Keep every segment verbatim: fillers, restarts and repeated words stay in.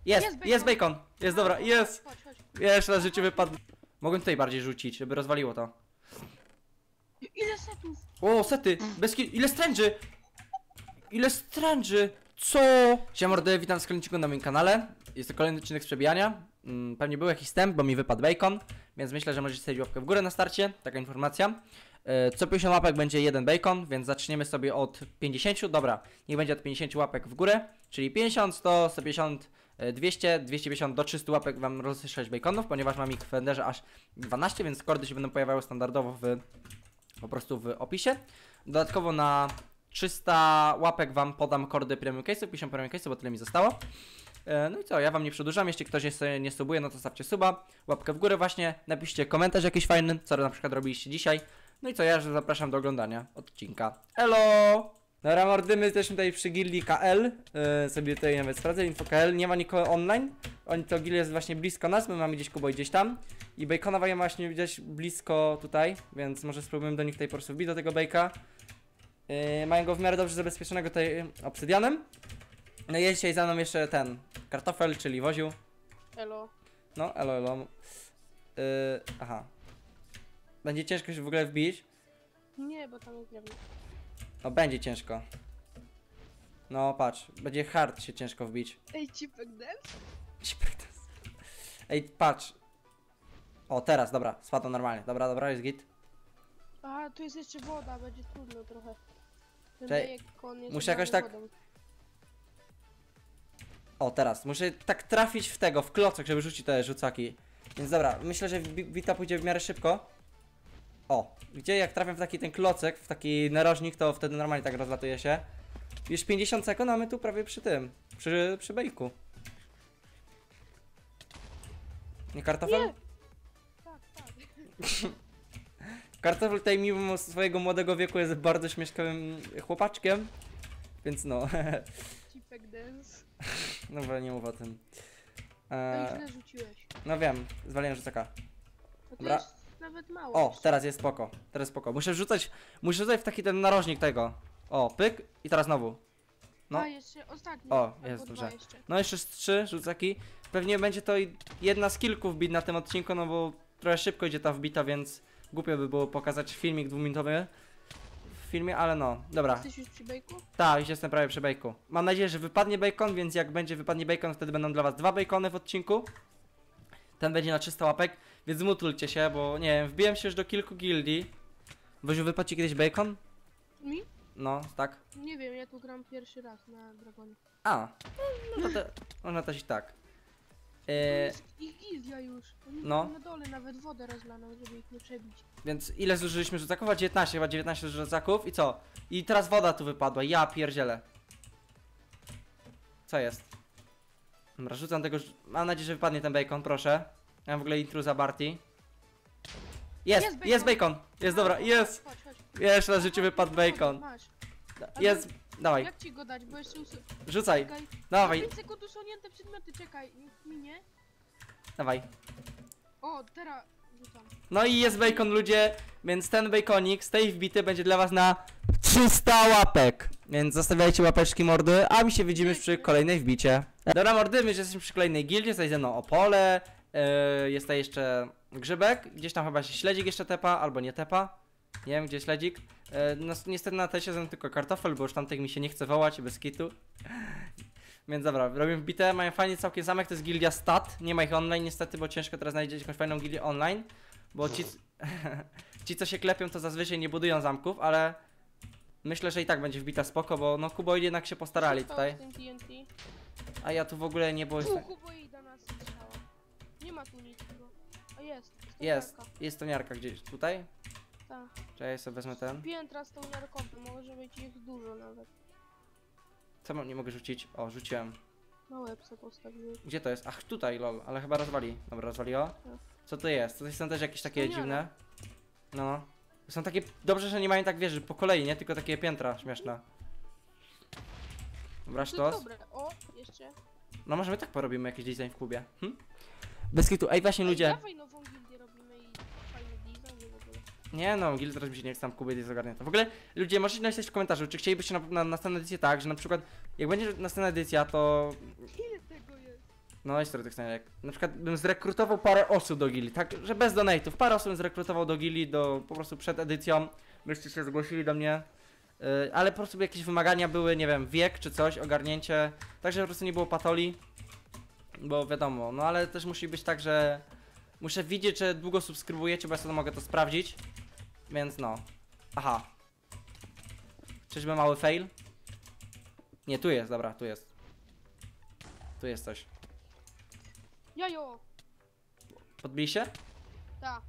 Jest, Jest jest bacon. bacon. Jest, dobra, jest. Chodź, chodź. Jeszcze raz życie wypadł. Mogłem tutaj bardziej rzucić, żeby rozwaliło to. Ile setów? O, sety! Bez ki... Ile stręży! Ile stręży! Co? Siema mordy, witam w kolejnym na moim kanale. Jest to kolejny odcinek z przebijania. hmm, Pewnie był jakiś wstęp, bo mi wypadł bacon. Więc myślę, że możecie stawić łapkę w górę na starcie. Taka informacja. e, Co pięćdziesiąt łapek będzie jeden bacon, więc zaczniemy sobie od pięćdziesięciu. Dobra, niech będzie od pięćdziesięciu łapek w górę. Czyli pięćdziesiąt, sto, sto pięćdziesiąt, dwieście, dwieście pięćdziesiąt do trzystu łapek wam rozstrzeć baconów, ponieważ mam ich w Enderze aż dwanaście, więc kordy się będą pojawiały standardowo w po prostu w opisie. Dodatkowo na trzysta łapek wam podam kordy premium case'u, pięćdziesiąt premium case'u, bo tyle mi zostało. e, No i co, ja wam nie przedłużam, jeśli ktoś nie, nie subuje, no to stawcie suba, łapkę w górę właśnie, napiszcie komentarz jakiś fajny, co na przykład robiliście dzisiaj. No i co, ja zapraszam do oglądania odcinka. Elo! Dobra mordy, my jesteśmy tutaj przy gildii K L, yy, sobie tutaj nawet sprawdzę, info K L, nie ma nikogo online. Oni to gildia jest właśnie blisko nas, my mamy gdzieś Kubo gdzieś tam. I bacona mają właśnie gdzieś blisko tutaj, więc może spróbujemy do nich tutaj po prostu wbić do tego bejka. Yy, mają go w miarę dobrze zabezpieczonego tutaj yy, obsydianem. No i jest dzisiaj za mną jeszcze ten, kartofel, czyli woziu. Elo. No, elo, elo. Yy, aha. Będzie ciężko się w ogóle wbić. Nie, bo tam jest drewno. No będzie ciężko. No patrz, będzie hard się ciężko wbić. Ej, cipek dance? Ej, patrz. O, teraz, dobra, spadło normalnie. Dobra, dobra, jest git. Aha, tu jest jeszcze woda, będzie trudno trochę. Ten Czekaj, bacon jest muszę jakoś oblany tak- wodą. O, teraz. Muszę tak trafić w tego, w klocek, żeby rzucić te rzucaki. Więc dobra, myślę, że bita pójdzie w miarę szybko. O, gdzie jak trafię w taki ten klocek, w taki narożnik, to wtedy normalnie tak rozlatuje się. Już pięćdziesiąt sekund, a my tu prawie przy tym, przy, przy bejku. Nie kartofel? Nie! Tak, tak. Kartofel tutaj mimo swojego młodego wieku jest bardzo śmieszkowym chłopaczkiem. Więc no. Cipek dance. Dobra, nie mów o tym. Ej, Eee, źle rzuciłeś. no wiem, zwaliłem rzucaka. No to Dobra. jest nawet mało. O, jeszcze. teraz jest spoko. Teraz spoko. Muszę rzucać, muszę rzucać w taki ten narożnik tego. O, pyk i teraz znowu. No. A, jeszcze ostatni. O, albo jest dwa dobrze. jeszcze. No jeszcze z trzy rzucaki. Pewnie będzie to jedna z kilku wbit na tym odcinku, no bo trochę szybko idzie ta wbita, więc głupio by było pokazać filmik dwuminutowy w filmie, ale no, dobra. Jesteś już przy bejku? Tak, już jestem prawie przy bacon. Mam nadzieję, że wypadnie bacon, więc jak będzie wypadnie bacon, wtedy będą dla was dwa bacony w odcinku. Ten będzie na trzysta łapek, więc zmutulcie się, bo nie wiem, wbiłem się już do kilku gildii. Woziu, wypadł ci kiedyś bacon? Mi? No, tak. Nie wiem, ja tu gram pierwszy raz na Dragonie. A, no to można też i tak. To Eee, jest ich gildia już. Oni no. no. na dole nawet wodę rozlaną, żeby ich nie przebić. więc ile zużyliśmy rzucaków? A dziewiętnaście, chyba dziewiętnaście rzucaków i co? I teraz woda tu wypadła, ja pierdzielę. Co jest? Dobra, rzucam tego, mam nadzieję, że wypadnie ten bacon, proszę. Ja mam w ogóle intruza Barty. Jest, Jest jest bacon. bacon, jest dobra, jest. Chodź, chodź. Jeszcze raz życie Chodź, wypadł chodź, bacon. Masz. Jest, dawaj, Jak ci go dać, bo jeszcze usy... rzucaj, Czekaj. dawaj, pięć sekund usunięte przedmioty, czekaj, niech minie. dawaj. O, teraz rzucam. No i jest bacon, ludzie, więc ten baconik z tej wbity będzie dla was na trzysta łapek. Więc zostawiajcie łapeczki, mordy, a my się widzimy już przy kolejnej wbicie. Dobra mordy, my już jesteśmy przy kolejnej gildzie, tutaj ze mną Opole, yy, jest tutaj jeszcze Grzybek, gdzieś tam chyba się śledzik jeszcze tepa, albo nie tepa. Nie wiem, gdzie śledzik. Yy, no, niestety na tesie są tylko kartofel, bo już tamtych mi się nie chce wołać, bez kitu. Więc dobra, robię wbite, mają fajnie całkiem zamek, to jest gildia Stat, nie ma ich online niestety, bo ciężko teraz znaleźć jakąś fajną gildię online. Bo ci, ci co się klepią to zazwyczaj nie budują zamków, ale myślę, że i tak będzie wbita spoko, bo no Kubo jednak się postarali Co tutaj. z tym T N T? A ja tu w ogóle nie było... U, kuboida nas strzała. Nie ma tu nic. No. A jest. Jest, jest toniarka gdzieś tutaj. Tak. Czekaj, ja sobie wezmę ten. Piętra z tą miarką, może być ich dużo nawet. Co mam, nie mogę rzucić? O, rzuciłem. Na łeb se postawiłem. Gdzie to jest? Ach, tutaj, lol, ale chyba rozwali. Dobra, rozwaliło. Co to jest? To są też jakieś takie Wspaniale. dziwne. No, no. Są takie, dobrze, że nie mają tak wieży po kolei, nie? Tylko takie piętra śmieszne. Dobra, To sztos. dobre. O, jeszcze. No może my tak porobimy jakiś design w klubie. Hm? Bez kitu, ej właśnie Ej, ludzie. dawaj nową gildię robimy i fajny design w ogóle. Nie no, guild teraz mi się nie chce tam w klubie jest ogarnięte. W ogóle ludzie możecie napisać w komentarzu, czy chcielibyście na, na następną edycję tak, że na przykład jak będzie następna edycja, to Ile tego jest? No jest trochę tych snajperek. Na przykład bym zrekrutował parę osób do gili, tak, że bez donate'ów. Parę osób bym zrekrutował do gili, do, po prostu przed edycją. Byście się zgłosili do mnie. Yy, ale po prostu by jakieś wymagania były, nie wiem, wiek czy coś, ogarnięcie. Tak, że po prostu nie było patoli. Bo wiadomo, no ale też musi być tak, że muszę widzieć, że długo subskrybujecie, bo ja sobie mogę to sprawdzić. Więc no. Aha. Czyżby mały fail? Nie, tu jest, dobra, tu jest. Tu jest coś. Jajo! Podbili się? Ta.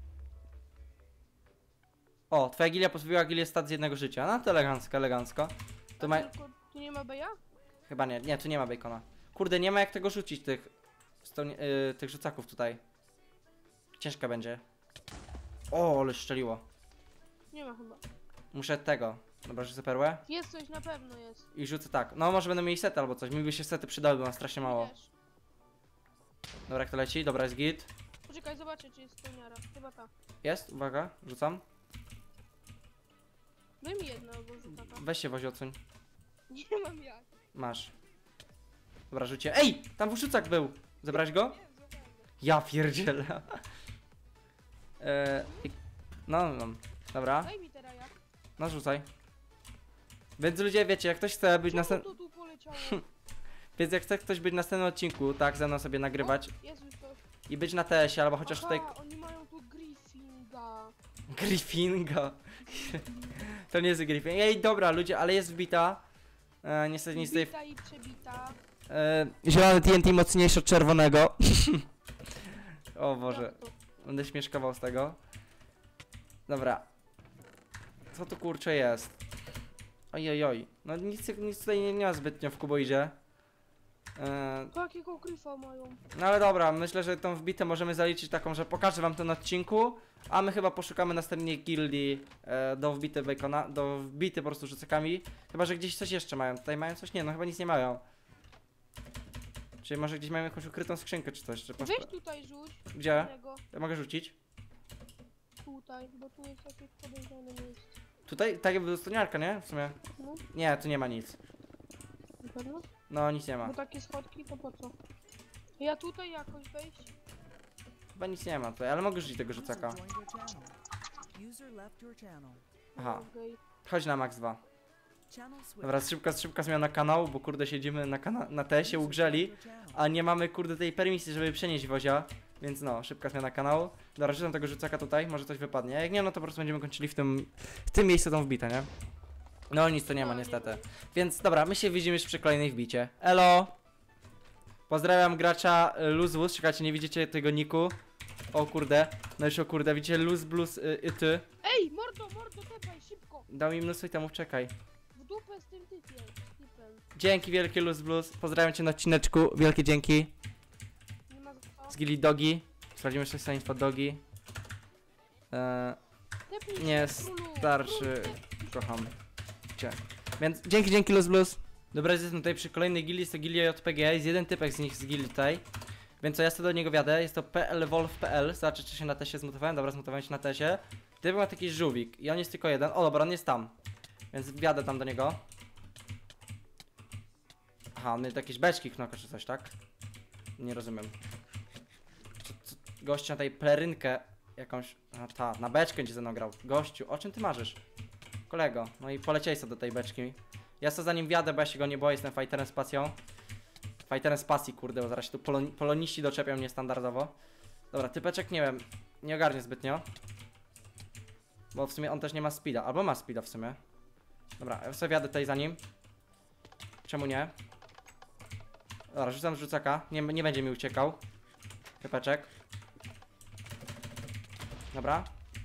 O, twoja gilia pozbawiła gilię stat z jednego życia. No to elegancko, elegancko. To A ma... tylko tu nie ma beja? Chyba nie, nie, tu nie ma bacona. Kurde, nie ma jak tego rzucić, tych... Stoń... Yy, tych rzucaków tutaj. Ciężka będzie. O, ale szczeliło. Nie ma chyba. Muszę tego. Dobra, rzucę perłę. Jest coś, na pewno jest. I rzucę tak. No, może będą mieli sety albo coś. Mi by się sety przydały, bo mam strasznie mało. Wiesz. Dobra, jak to leci? Dobra, jest git. Poczekaj, zobaczę czy jest spełniara. Chyba ta. Jest, uwaga, rzucam. Daj mi jedno, bo rzuca ta. Weź się, wozi, odsuń. Nie mam jak. Masz. Dobra, rzucie. Ej! Tam rzucak był! Zebrałeś go? Nie, złapałem go. Ja pierdzielę. eee, i- no, no. Dobra, Daj mi teraz jak. no rzucaj. Więc ludzie, wiecie, jak ktoś chce być Czemu następnym... to tu poleciało? Więc jak chce ktoś być w następnym odcinku, tak, ze mną sobie nagrywać O, jest już coś. i być na T S ie, albo chociaż Aha, tutaj... oni mają tu Griffinga. Griffinga. To nie jest Griffin. Ej, dobra, ludzie, ale jest wbita. E, niestety nic tutaj... Bita i przebita. E, zielony T N T mocniejszy od czerwonego. O Boże, Jak to? będę śmieszkował z tego. Dobra. Co tu kurczę jest? Ojojoj. No nic, nic tutaj nie, nie ma zbytnio w kuboidzie. E, To jakiego Griffa mają? no ale dobra, myślę, że tą wbitę możemy zaliczyć taką, że pokażę wam to na odcinku. A my chyba poszukamy następnej gildii e, do wbity bacona, do wbity po prostu rzucakami. Chyba, że gdzieś coś jeszcze mają. Tutaj mają coś? Nie, no chyba nic nie mają. Czyli może gdzieś mają jakąś ukrytą skrzynkę czy coś. Czy po... Weź tutaj rzuć. Gdzie? Tego. Ja mogę rzucić. Tutaj, bo tu jest jakieś podejrzane miejsce. Tutaj, tak jakby dostaniarka, nie? W sumie. No, Nie, tu nie ma nic. na pewno? No, nic nie ma. Bo takie schodki to po co? Ja tutaj jakoś wejść? Chyba nic nie ma tutaj, ale mogę rzucić tego rzucaka. Aha, Okej. chodź na max dwa. Dobra, szybka, szybka zmiana kanału, bo kurde siedzimy na, kana na T S ie ugrzeli, a nie mamy kurde tej permisji, żeby przenieść wozia. Więc no, szybka zmiana kanału. Dobra, rzucam tego rzucaka tutaj, może coś wypadnie. Jak nie, no to po prostu będziemy kończyli w tym, w tym miejscu tą wbitę, nie? No nic to nie ma No, niestety. nie ma. Więc dobra, my się widzimy już przy kolejnej wbicie. Elo! Pozdrawiam gracza y, Luzwus, czekajcie, nie widzicie tego niku. O kurde, no już o kurde, widzicie Luz Blues y, y, ty. Ej, mordo, mordo, tepaj, szybko! Dał mi mnóstwo itemów, czekaj. W dupę z tym typiem. typem. Dzięki wielkie Luz Blues, pozdrawiam cię na odcineczku, wielkie dzięki. Nie ma za co. Z gili Dogi, sprawdzimy jeszcze sobie info Dogi. Eee, Tepnij nie się, królu, starszy, królu, tepnij się. kocham cię. Więc dzięki, dzięki Luz Blues. Dobra, jestem tutaj przy kolejnej gildii, jest to gilia J P G, jest jeden typek z nich z gildii tutaj. Więc co, ja sobie do niego wiadę, jest to plwolf kropka pl, zobaczcie czy się na tesie zmutowałem, dobra, zmutowałem się na tesie. Typ ma taki żółwik i on jest tylko jeden, o dobra, on jest tam. Więc wjadę tam do niego. Aha, on jakieś beczki knoka czy coś, tak? Nie rozumiem. Co, co, gość na tej plerynkę jakąś, a ta, na beczkę będzie ze mną grał. Gościu, o czym ty marzysz? Kolego, no i poleciałeś sobie do tej beczki. Ja sobie za nim wjadę, bo ja się go nie boję, jestem fighterem z pasją. Fighterem z pasji, kurde, bo zaraz się tu poloni poloniści doczepią mnie standardowo. Dobra, typeczek nie wiem, nie ogarnie zbytnio. Bo w sumie on też nie ma speeda, albo ma speeda w sumie. Dobra, ja sobie wjadę tutaj za nim. Czemu nie? Dobra, rzucam z rzucaka, nie, nie będzie mi uciekał. Typeczek. Dobra.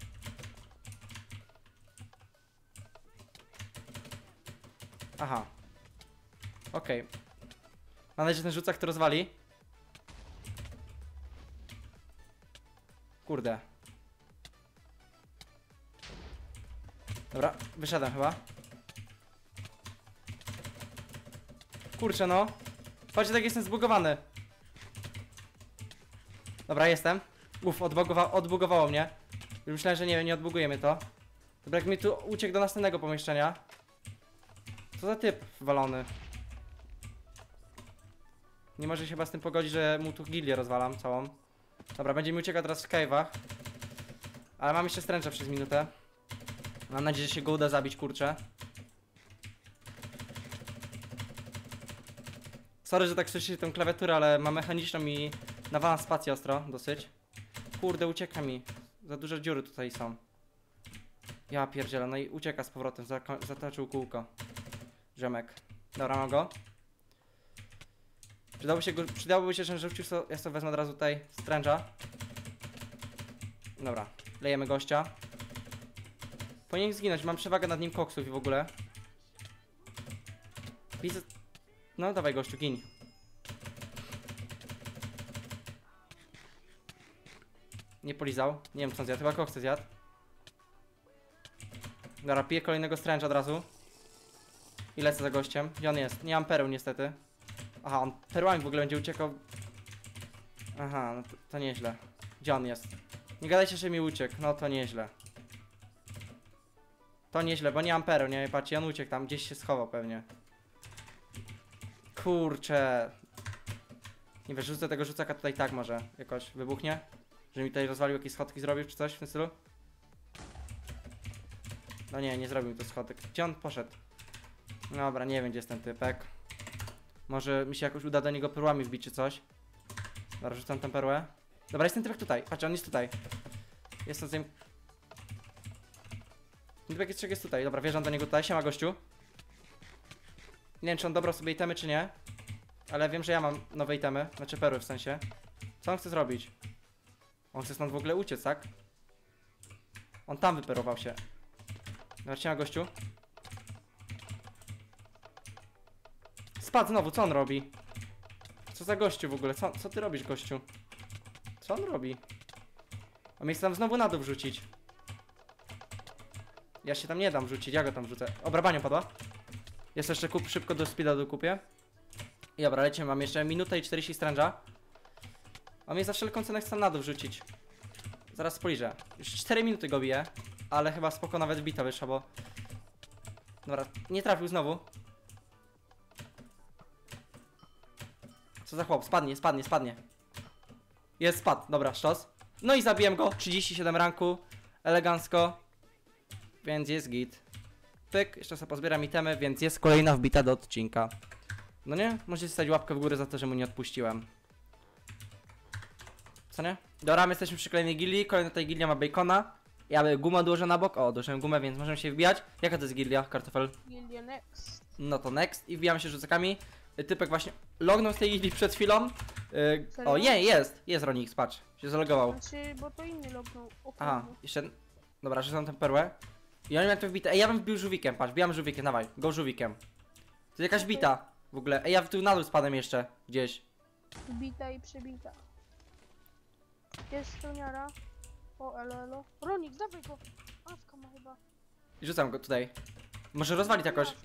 Aha. Okej. Okay. Mam nadzieję, że ten rzucak to rozwali. Kurde. Dobra, wyszedłem chyba. Kurczę no. Patrzcie, tak jestem zbugowany. Dobra, jestem. Uf, odbugowa odbugowało mnie. Już myślałem, że nie wiem, nie odbugujemy to. Dobra, jak mi tu uciekł do następnego pomieszczenia. Co za typ walony. Nie może się chyba z tym pogodzić, że mu tu gildię rozwalam całą. Dobra, będzie mi uciekał teraz w cave'ach. Ale mam jeszcze stręcza przez minutę. Mam nadzieję, że się go uda zabić, kurczę. Sorry, że tak słyszycie tą klawiaturę, ale mam mechaniczną i nawalam spację ostro, dosyć. Kurde, ucieka mi. Za duże dziury tutaj są. Ja pierdzielę, no i ucieka z powrotem, zako- zatoczył kółko. Ziomek. Dobra, mam go. Przydałoby się, go, przydałoby się, że rzucił so, ja sobie wezmę od razu tutaj Strange'a. Dobra, lejemy gościa. Powinien zginąć, mam przewagę nad nim koksów i w ogóle. Widzę... No dawaj gościu, gin. Nie polizał, nie wiem co on zjadł, chyba koksy zjadł. Dobra, piję kolejnego Strange'a od razu. I lecę za gościem. Gdzie on jest? Nie mam pereł niestety. Aha, on perłami w ogóle będzie uciekał. Aha, no to, to nieźle. Gdzie on jest? Nie gadajcie, że mi uciekł, no to nieźle. To nieźle, bo nie mam pereł, nie? Patrzcie, on uciekł tam, gdzieś się schował pewnie. Kurczę. Nie wiesz, rzucę tego rzucaka tutaj tak może jakoś wybuchnie. Że mi tutaj rozwalił jakieś schodki zrobił czy coś w tym stylu. No nie, nie zrobił mi to schodek. Gdzie on poszedł? Dobra, nie wiem gdzie jest ten typek. Może mi się jakoś uda do niego perłami wbić czy coś. Dobra, rzucam tę perłę. Dobra, jest ten typek tutaj. Patrz, on jest tutaj. Jest on z nim. Ten typek jest, jest tutaj. Dobra, wjeżdżam do niego tutaj. Siema gościu. Nie wiem czy on dobrał sobie itemy czy nie. Ale wiem, że ja mam nowe itemy. Znaczy perły w sensie. Co on chce zrobić? On chce stąd w ogóle uciec, tak? On tam wyperował się. Dobra, siema gościu. Spadł znowu, co on robi? Co za gościu w ogóle? Co, co ty robisz, gościu? Co on robi? On mnie chce tam znowu na dół wrzucić. Ja się tam nie dam wrzucić, ja go tam wrzucę. O, brabaniu padła. Jest jeszcze kup, szybko do speeda dokupię. I dobra, lecimy, mam jeszcze minutę i czterdzieści stręża. On mnie za wszelką cenę chce na dół wrzucić. Zaraz spojrzę. Już cztery minuty go biję. Ale chyba spoko nawet bita wyszła, bo... Dobra, nie trafił znowu. Co za chłop? Spadnie, spadnie, spadnie. Jest, spadł. Dobra, sztos. No i zabiłem go. trzydzieści siedem ranku. Elegancko. Więc jest git. Pyk, jeszcze sobie pozbieram itemy, więc jest kolejna wbita do odcinka. No nie? Możecie stać łapkę w górę za to, że mu nie odpuściłem. Co nie? Dobra, my jesteśmy przy kolejnej gildii. Kolejna tej gildia ma bacona. Ja gumę odłożę na bok. O, odłożyłem gumę, więc możemy się wbijać. Jaka to jest gildia, kartofel? Gildia Next. No to next. I wbijamy się rzucakami. Typek właśnie lognął z tej gildii przed chwilą. Yy, o, nie, jest. Jest Ronix, patrz. Się zalogował. Znaczy, bo to inny lognął. O, Aha, kurde. jeszcze... Dobra, rzucam tę perłę. I oni mają to wbite. Ej, ja bym wbił żółwikiem, patrz. Wbijam żółwikiem, dawaj. Go żółwikiem. To jest jakaś bita. W ogóle. Ej, ja tu na dół spadłem jeszcze. Gdzieś. Wbita i przebita. Jest stroniara. O, elo, elo. Ronix, dawaj go. Awka ma chyba. I rzucam go tutaj. Może rozwalić jakoś.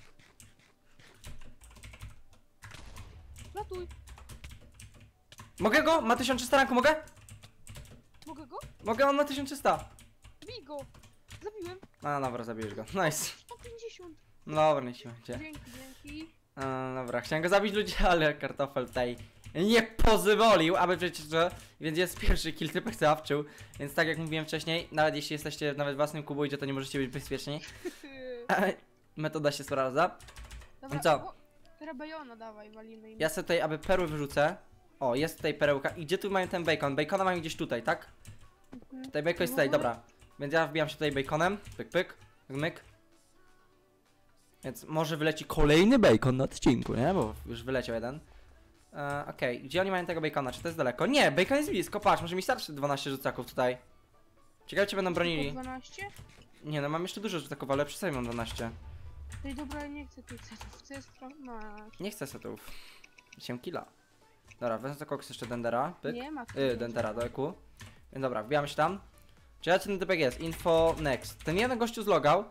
Ratuj. Mogę go? Ma tysiąc trzysta ranku, mogę? Mogę go? Mogę, on ma tysiąc trzysta. Bij go. Zabiłem. A, dobra, zabijesz go. Nice. sto pięćdziesiąt. Dobra, nie się będzie. Dzięki, dzięki. A, dobra, chciałem go zabić ludzi, ale kartofel tutaj nie pozwolił, aby przecież, że... Więc jest pierwszy kill, typek zawczył. Więc tak jak mówiłem wcześniej, nawet jeśli jesteście nawet w własnym kuboidzie, to nie możecie być bezpieczni. Metoda się sprawdza. Dobra, Co? o, teraz bajona dawaj, walimy im. Ja sobie tutaj, aby perły wyrzucę. O, jest tutaj perełka. I gdzie tu mają ten bacon? Bacona mają gdzieś tutaj, tak? Mhm. Tutaj bacon jest tutaj, dobra. Więc ja wbijam się tutaj baconem. Pyk, pyk, myk. Więc może wyleci kolejny bacon na odcinku, nie? Bo już wyleciał jeden. E, Okej, okay. Gdzie oni mają tego bacona? Czy to jest daleko? Nie, bacon jest blisko, patrz, może mi starczy dwanaście rzucaków tutaj. Ciekawe, czy będą bronili. dwanaście? Nie, no mam jeszcze dużo rzucaków, ale przy sobie mam dwanaście. Ej, dobra, nie chcę tych setów, chcę sprawdzać. Nie chcę setów. osiem killa. Dobra, wezmę za koks jeszcze Dendera. Pyk. Nie ma. Y, Dendera do E Q. Więc dobra, wbijamy się tam. Czy ten typek jest? Info next. Ten jeden gościu zlogał.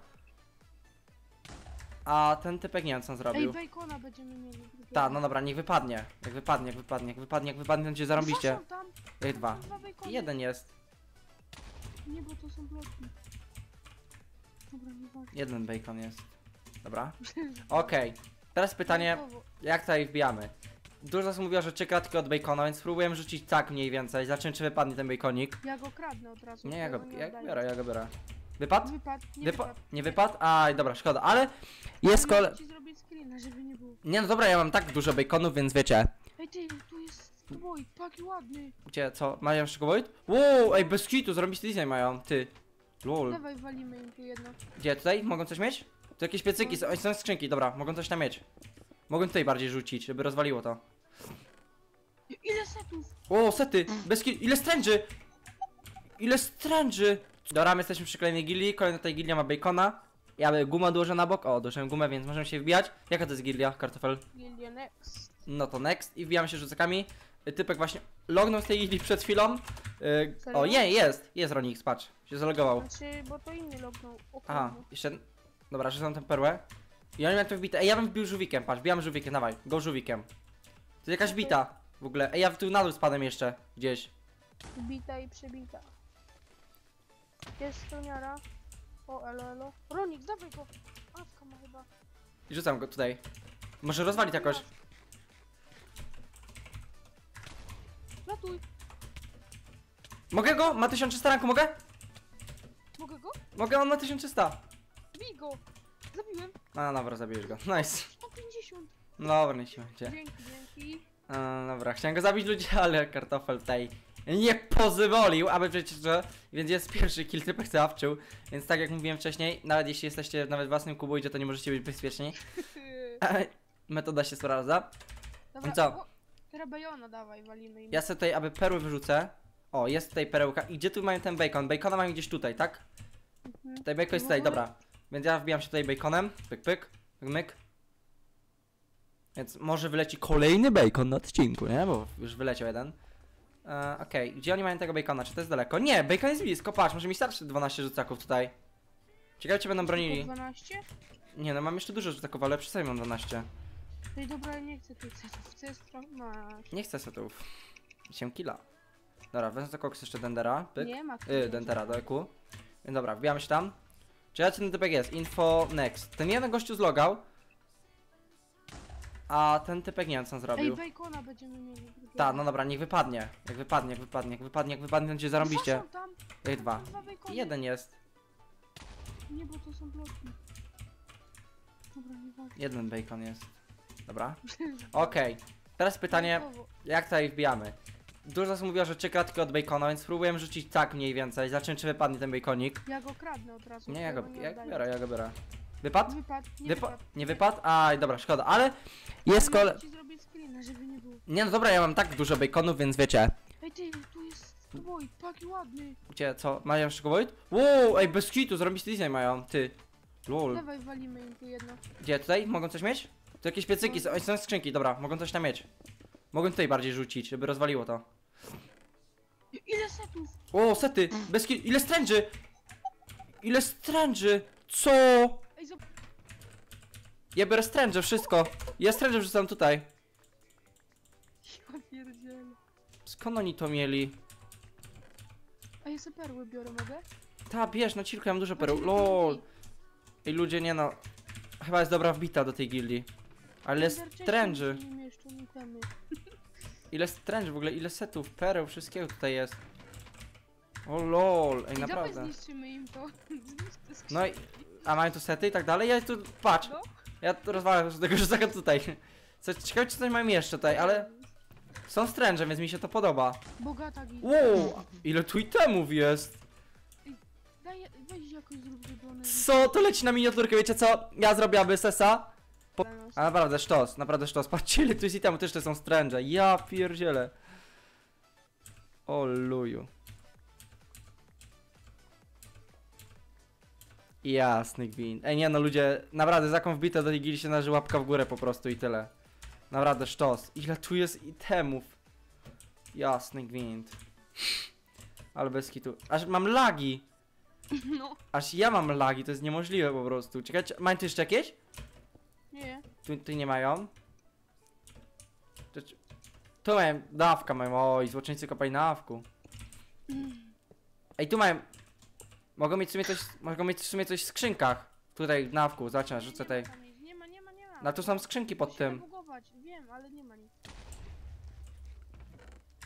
A ten typek nie wiem co on Ej, zrobił. bacona będziemy mieli. Ta, no dobra, niech wypadnie. Jak wypadnie, jak wypadnie, jak wypadnie, jak wypadnie, to będzie zarąbiście. Są tam. Jak dwa. Są dwa bacony. Jeden jest. Nie, bo to są bloki. Dobra, nie ważne. Jeden bacon jest. Dobra. Okej. Teraz pytanie, jak tutaj wbijamy? Dużo osób mówiło, że trzy kratki od bacona, więc spróbuję rzucić tak mniej więcej. Zobaczymy, czy wypadnie ten baconik. Ja go kradnę od razu. Nie, ja bo go, nie ja oddaję. biorę, ja go biorę. Wypadł? Wypadł, nie Wypa wypadł. nie wypadł? Aj, dobra, szkoda, ale jest Ale kole... ci zrobię screena, żeby nie było. Nie no dobra, ja mam tak dużo baconów, więc wiecie. Ej ty, tu jest twój, taki ładny. Gdzie, co? Mają jeszcze Void? Wow, ej, bez kitu, zrobisty design mają, ty. Lol. Dawaj, walimy im tu jedno. Gdzie, tutaj? Mogą coś mieć? Tu jakieś piecyki, są, są skrzynki, dobra, mogą coś tam mieć. Mogą tutaj bardziej rzucić, żeby rozwaliło to. Ile setów? O, sety, bez kitu, ile stręży! Ile stręży! Dobra, my jesteśmy przy kolejnej gildii, kolejna tutaj gildia ma bacona. Ja bym gumę odłożę na bok, o, odłożyłem gumę, więc możemy się wbijać. Jaka to jest gildia, kartofel? Gildia Next. No to next i wbijamy się rzucakami. Typek właśnie lognął z tej gildii przed chwilą. Yy, Serio? o, nie, jest, jest Ronix, patrz, się zalogował. Znaczy, bo to inny lognął. O Aha, kurde. jeszcze, dobra, rzucam tę perłę. I oni mają to wbite, ej, ja bym wbił żółwikiem, patrz, wbijamy żółwikiem, dawaj, go żółwikiem. To jest jakaś bita, w ogóle, ej, ja tu na dół spadłem jeszcze, gdzieś. Bita i przebita. Jest stroniara. O, elo, elo. Ronik, dawaj go. Awka ma chyba. I rzucam go tutaj. Może rozwalić jakoś. Ratuj. Mogę go? Ma tysiąc trzysta ranku, mogę? Mogę go? Mogę, on ma tysiąc trzysta. Bij go. Zabiłem. A, dobra, zabijesz go, nice. sto pięćdziesiąt. Dobra, niech się będzie. Dzięki, dzięki. A, dobra, chciałem go zabić ludzi, ale kartofel tutaj nie pozwolił, aby przecież, że... Więc jest pierwszy kill, typek zawczył. Więc tak jak mówiłem wcześniej, nawet jeśli jesteście nawet w własnym kubuidzie, to nie możecie być bezpieczni. Metoda się sprawdza. Dobra, Co? o, teraz bajona dawaj, walimy im. Ja sobie tutaj, aby perły wyrzucę. O, jest tutaj perełka. I gdzie tu mają ten bacon? Bacona mają gdzieś tutaj, tak? Mhm. Tutaj bacon jest tutaj, dobra. Więc ja wbijam się tutaj baconem. Pyk, pyk, pyk, myk. Więc może wyleci kolejny bacon na odcinku, nie? Bo już wyleciał jeden. E, Okej, okay. Gdzie oni mają tego bacona? Czy to jest daleko? Nie, bacon jest blisko, patrz, może mi starczy dwanaście rzucaków tutaj. Ciekawe, czy będą bronili. dwanaście? Nie, no mam jeszcze dużo rzucaków, ale przy sobie mam dwanaście. Ej, dobra, ja nie chcę tych setów, chcę stron... Masz. Nie chcę setów. się killa. Dobra, wezmę za koks jeszcze Dendera. Pyk. Nie ma. Yy, Dendera do E Q. Więc dobra, wbijamy się tam. Czy ja ten typek jest? Info next. Ten jeden gościu zlogał. A ten typek nie wiem co on Ej, zrobił. bacona będziemy mieli. drugiego. Ta, no dobra, niech wypadnie. Jak wypadnie, jak wypadnie, jak wypadnie, jak wypadnie, to będzie zarąbiście. Co są tam? Jak dwa. Dwa bacony. Jeden jest. Nie, bo to są bloki. Dobra, nie ważne. Jeden bacon jest. Dobra. Okej. Teraz pytanie, jak tutaj wbijamy? Dużo osób mówiło, że trzy kratki od bacona, więc spróbuję rzucić tak mniej więcej. Zobaczymy, czy wypadnie ten baconik. Ja go kradnę od razu. Nie, ja bo go nie ja oddaję. biorę, ja go biorę. Wypadł? Wypadł, nie Wypa wypadł. nie wypadł? Aj, dobra, szkoda, ale jest Ale kole... ci zrobię screena, żeby nie było. Nie no dobra, ja mam tak dużo baconów, więc wiecie. Ej ty, tu jest twój, taki ładny. Gdzie, co? Mają jeszcze Void? Wow, ej, bez kitu, zrobisty design mają, ty. Lol. Dawaj, walimy im tu jedno. Gdzie, tutaj? Mogą coś mieć? Tu jakieś piecyki, są, są skrzynki, dobra, mogą coś tam mieć. Mogą tutaj bardziej rzucić, żeby rozwaliło to. Ile setów? O, sety, bez kitu, ile stręży! Ile stręży! Co? Ej, zobacz. Ja biorę stręże, wszystko. Ja stręże wrzucam tutaj. Ja pierdzielę. Skąd oni to mieli? A ja sobie perły biorę, mogę? Ta, bierz, na cilku, ja mam dużo pereł. Chodź, Lol. lepiej. Ej, ludzie, nie no. Chyba jest dobra wbita do tej gildii. Ale ile Wcześniej stręży. się nie mieszczą itemy. Ile stręży, w ogóle ile setów, pereł, wszystkiego tutaj jest. O lol, ej, Ej, dawaj naprawdę. zniszczymy im to. Zniszcz te skrzynki. No i, a mają tu sety i tak dalej? Ja tu, patrz, No. ja tu rozwalę z tego rzucaka tutaj. Co, ciekawe czy coś mają jeszcze tutaj, ale są stręże, więc mi się to podoba. Bogata gildia. Wow, ile tu itemów jest. Daj, weź jakoś zrób wybrane. Co, to leci na miniaturkę, wiecie co? Ja zrobię aby sesa. Po... A naprawdę sztos, naprawdę sztos. Patrzcie ile tu jest itemu, też to są stręże. Ja pierdzielę. O luju. Jasny gwint. Ej nie no ludzie, naprawdę za jaką wbite do tej gildii się należy łapka w górę po prostu i tyle. Naprawdę sztos. Ile tu jest itemów. Jasny gwint. Ale bez kitu. Aż mam lagi. No. Aż ja mam lagi, to jest niemożliwe po prostu. Czekajcie, mają tu jeszcze jakieś? Nie. Tu, tu nie mają. Tu, tu mają, dawka mają, oj, złoczyńcy kopali na dawku. Ej, tu mają. Mogą mieć w sumie coś, mogą mieć w sumie coś w skrzynkach. Tutaj na dawku, zobaczmy, rzucę tutaj. Nie ma, nie ma, nie ma. No tu są skrzynki pod Musimy tym. bugować. Wiem, ale nie ma nic.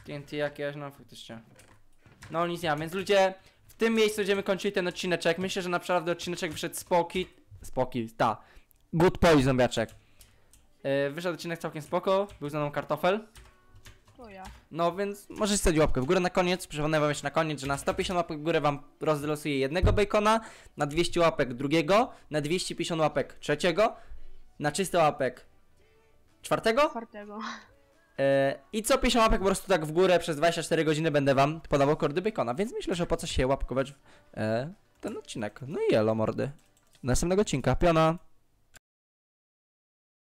T N T jakieś, no faktycznie. No nic nie ma, więc ludzie, w tym miejscu będziemy kończyli ten odcineczek. Myślę, że naprawdę odcineczek wyszedł spoki. Spoki, ta. Good boy, zombiaczek. Yy, wyszedł odcinek całkiem spoko, był z nami kartofel. To ja. No więc możesz wstawić łapkę w górę na koniec. Przypomnę wam jeszcze na koniec, że na sto pięćdziesiąt łapek w górę wam rozlosuję jednego bacona, na dwieście łapek drugiego, na dwieście pięćdziesiąt łapek trzeciego, na trzysta łapek czwartego. Czwartego. Yy, I co pięćdziesiąt łapek po prostu tak w górę przez dwadzieścia cztery godziny będę wam podawał kordy bacona, więc myślę, że po co się łapkować w yy, ten odcinek. No i elo mordy. Do następnego odcinka, piona.